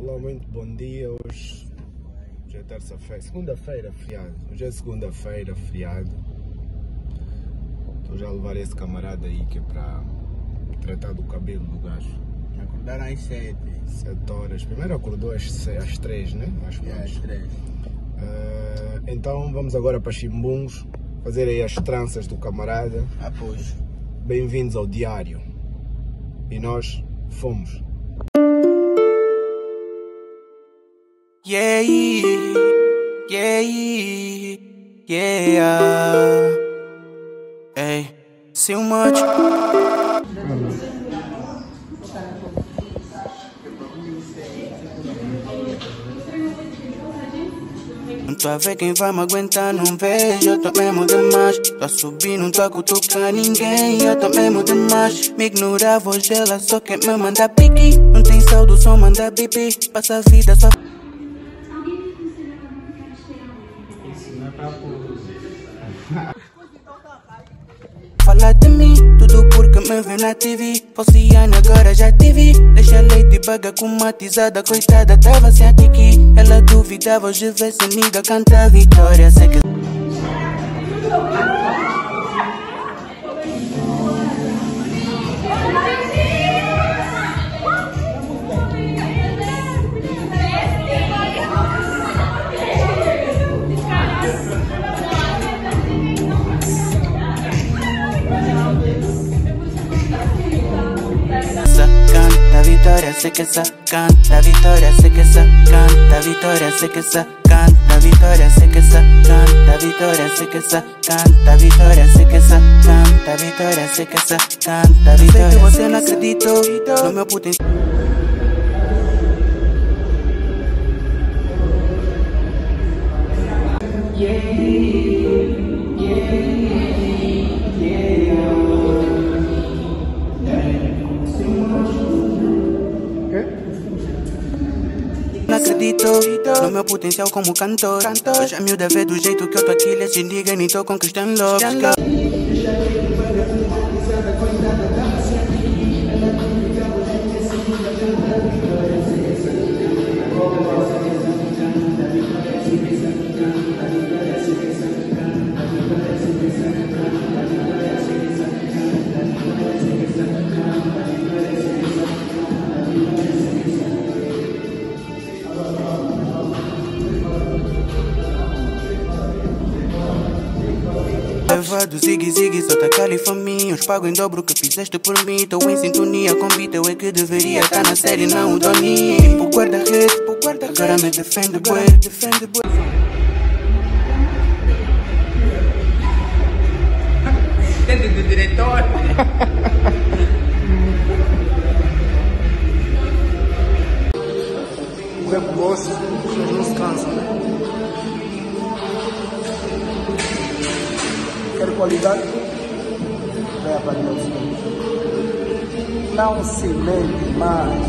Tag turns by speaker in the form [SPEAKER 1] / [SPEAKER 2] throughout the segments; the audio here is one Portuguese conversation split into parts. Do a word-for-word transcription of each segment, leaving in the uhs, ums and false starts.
[SPEAKER 1] Olá, muito bom dia. Hoje, hoje é terça-feira, segunda-feira, feriado. Hoje é segunda-feira, feriado. Estou já a levar esse camarada aí que é para tratar do cabelo do gajo.
[SPEAKER 2] Acordaram às sete.
[SPEAKER 1] Sete horas. Primeiro acordou às, às três, né? Mais ou
[SPEAKER 2] É,
[SPEAKER 1] menos.
[SPEAKER 2] às três.
[SPEAKER 1] Uh, então vamos agora para Chimbuns, fazer aí as tranças do camarada.
[SPEAKER 2] Após.
[SPEAKER 1] Bem-vindos ao diário. E nós fomos.
[SPEAKER 3] Yeah, yeah, yeah. Hey, so much. Não tô a ver quem vai me aguentar, não vejo. Eu tô mesmo demais. Tô a subir, não tô a cutucar ninguém. Eu tô mesmo demais. Me ignora a voz dela, só quer me mandar pique. Não tem saúde, só manda bibi. Passa a vida só. Fala de mim, tudo porque me vê na T V. Falciane agora já tive. Deixa leite baga com matizada. Coitada, tava sem a tiki. Ela duvidava, hoje vê se nigga canta a vitória. Sei que vitória, sei que essa canta, vitória, sei que essa canta, vitória, sei que essa canta, vitória, sei que essa canta, vitória, sei que essa canta, vitória, sei que essa canta, vitória, sei que essa canta, vitória. Sei que você não acreditou no meu potencial. Não acredito no meu potencial como cantor. Hoje a miúda vê do jeito que eu tô aqui, eles se ligam e tô conquistando logo. Levado zigue zigue, só tá califaminhos. Pago em dobro o que fizeste por mim. Tô em sintonia com beat, eu é que deveria tá na série, não o Doni. Tipo guarda-rede, tipo guarda-rede. Agora me defende, bué, defende, bué.
[SPEAKER 2] Dentro do diretor.
[SPEAKER 1] O tempo gosto, vocês não se cansam, né? Quero qualidade? Vai avaliar o seguinte. Não se mente mais.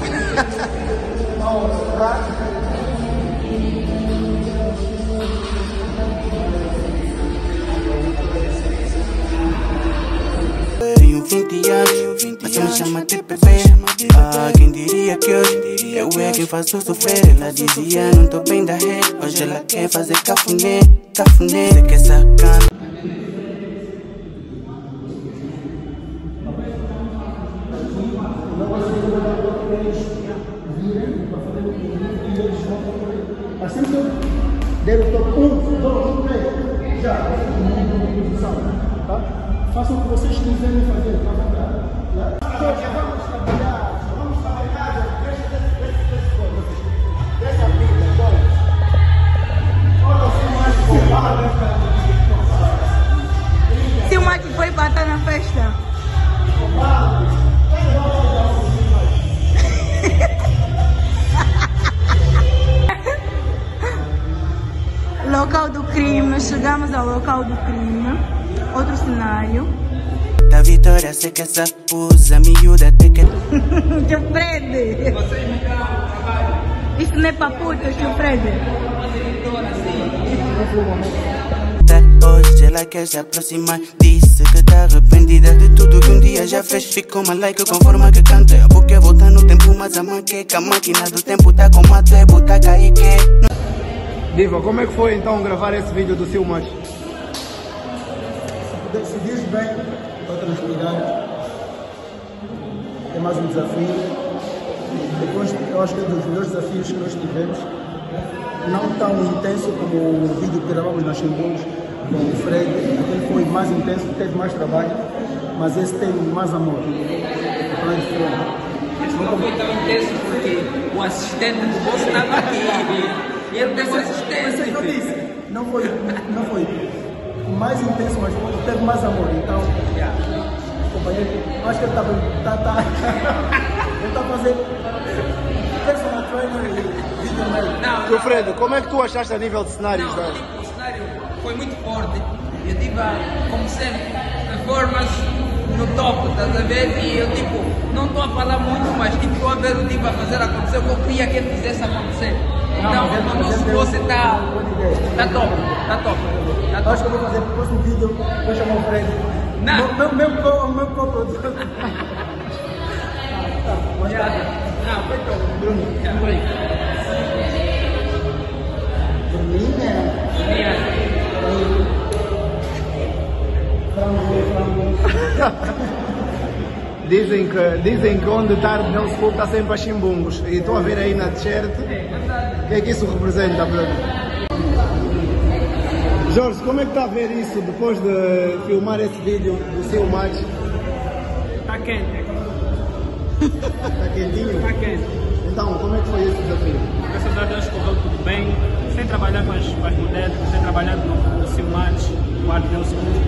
[SPEAKER 3] Tenho vinte anos, mas tu me chama de bebê. Ah, quem diria que hoje eu é quem faço sofrer. Ela dizia não tô bem da rede. Hoje ela quer fazer cafuné, cafuné. Sei que essa canta.
[SPEAKER 4] Assim que eu der o toque, um, dois, três, já, tá? Façam o que vocês quiserem fazer, tá? Vamos trabalhar, vamos trabalhar, deixa, deixa, deixa, deixa a vida, bom. Olha,
[SPEAKER 5] se o Mike foi bater na festa. Local do crime, nós chegamos ao local do crime. Outro cenário.
[SPEAKER 3] Da vitória, sei que essa pusa miúda tem que.
[SPEAKER 5] Tio Fred! Isso não é pra puta, tio Fred.
[SPEAKER 3] Hoje ela quer se aproximar. Disse que tá arrependida de tudo que um dia já fez. Ficou uma like com forma que canta. Porque volta no tempo, mas a manque que a máquina do tempo tá com mato é botar cair que.
[SPEAKER 4] Diva, como é que foi então gravar esse vídeo do seu match? Se diz bem, para transpirar, é mais um desafio. Depois, eu acho que é um dos melhores desafios que nós tivemos. Não tão intenso como o vídeo que gravamos nas Chimbunhos com o Fred. Aquele foi mais intenso, teve mais trabalho, mas esse tem mais amor.
[SPEAKER 2] Esse não foi tão intenso porque o assistente do bolso estava aqui. E ele teve assistente.
[SPEAKER 4] Eu disse, não foi, não foi mais intenso, mas teve mais amor. Então,
[SPEAKER 2] Yeah.
[SPEAKER 4] companheiro, acho que ele está tá, tá, ele está fazendo personal trainer e vídeo médico.
[SPEAKER 2] Não,
[SPEAKER 4] Seu Fred, como é que tu achaste a nível de cenários?
[SPEAKER 2] Não, tipo, o cenário foi muito forte. Eu tive, como sempre, performance no topo, estás a ver? E eu, tipo, não estou a falar muito, mas tipo, estou a ver o Diva fazer acontecer o que eu queria que ele fizesse acontecer. Então, o nosso você está tá top, está top. Tá top.
[SPEAKER 4] Acho que eu vou fazer o próximo vídeo, vou chamar o Fred.
[SPEAKER 2] Não.
[SPEAKER 4] Meu, meu, meu, meu co-produtor.
[SPEAKER 2] Não, foi top.
[SPEAKER 4] Bruno,
[SPEAKER 2] Yeah.
[SPEAKER 4] por aí. Bruninha. Dizem que, dizem que onde está Nelson Fogo está sempre a Chimbungos. E estou a ver aí na t-shirt. O que é que isso representa, Bruno? Jorge, como é que está a ver isso depois de filmar esse vídeo do seu match?
[SPEAKER 6] Está quente,
[SPEAKER 4] Está quentinho?
[SPEAKER 6] está quente.
[SPEAKER 4] Então, como é que foi esse desafio?
[SPEAKER 6] Graças a Deus correu tudo bem, sem trabalhar com as, com as modelos, sem trabalhar no, no seu match, o Art Deus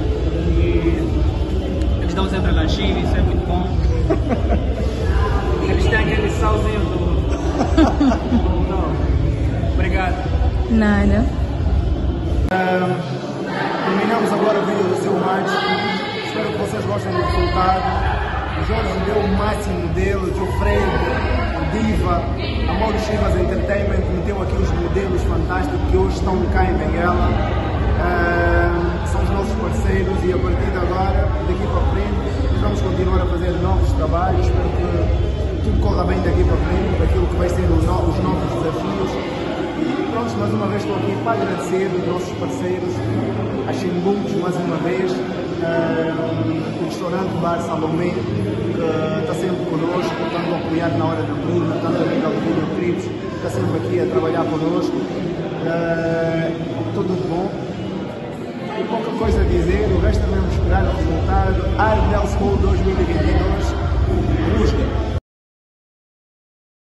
[SPEAKER 6] e eles dão sempre lanchinho, isso é muito bom. Eles têm aquele salzinho do... Não. Obrigado.
[SPEAKER 5] Nada.
[SPEAKER 4] Uh, terminamos agora o vídeo do seu match. Espero que vocês gostem do resultado. O Jorge deu o máximo dele, o Fred, o Diva, a Mauro Chivas Entertainment meteu aqui os modelos fantásticos que hoje estão cá em Benguela. Uh, são os nossos parceiros e a partir de agora, daqui para frente, nós vamos continuar a fazer novos trabalhos. Espero que tudo corra bem daqui para frente, daquilo que vai ser os novos desafios. E pronto, mais uma vez estou aqui para agradecer os nossos parceiros, a Chimbunhos mais uma vez, uh, o restaurante Bar Salomé, que está sempre connosco, tanto a apoiar na hora da bruna, tanto a nível do Vídeo Trips, está sempre aqui a trabalhar connosco. Uh, tudo de bom. E pouca coisa a dizer, o resto é mesmo esperar o resultado. Art Nelson dois mil e vinte e dois, busca.